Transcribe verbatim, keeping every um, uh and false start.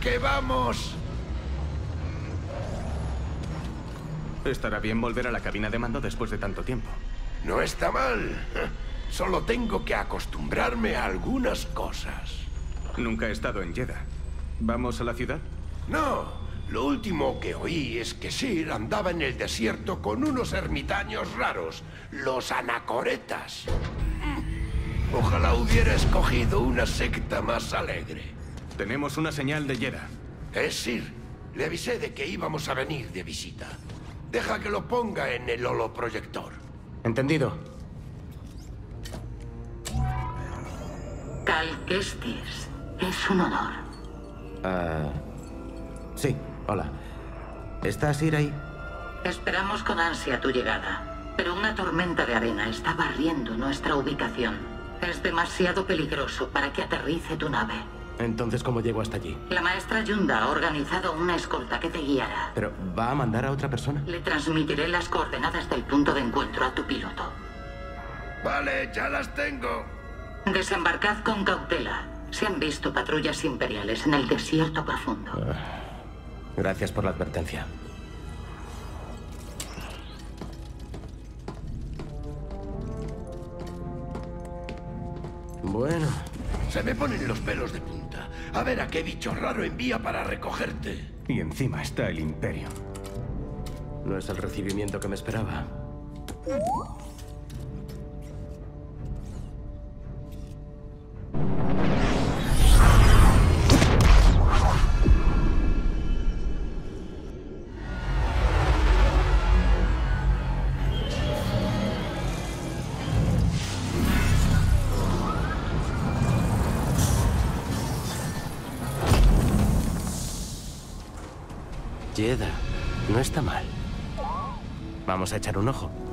¡Que vamos! Estará bien volver a la cabina de mando después de tanto tiempo. No está mal. Solo tengo que acostumbrarme a algunas cosas. Nunca he estado en Jedha. ¿Vamos a la ciudad? No. Lo último que oí es que Sir andaba en el desierto con unos ermitaños raros, los anacoretas. Ojalá hubiera escogido una secta más alegre. Tenemos una señal de Jedha. Es Sir. Le avisé de que íbamos a venir de visita. Deja que lo ponga en el holoproyector. Entendido. Cal Kestis, es un honor. Ah, sí, hola. ¿Está Sir ahí? Esperamos con ansia tu llegada, pero una tormenta de arena está barriendo nuestra ubicación. Es demasiado peligroso para que aterrice tu nave. Entonces, ¿cómo llego hasta allí? La maestra Yunda ha organizado una escolta que te guiará. ¿Pero va a mandar a otra persona? Le transmitiré las coordenadas del punto de encuentro a tu piloto. Vale, ya las tengo. Desembarcad con cautela. Se han visto patrullas imperiales en el desierto profundo. Uh, gracias por la advertencia. Bueno. Se me ponen los pelos de punta. A ver a qué bicho raro envía para recogerte. Y encima está el Imperio. No es el recibimiento que me esperaba. Jedha, no está mal. Vamos a echar un ojo.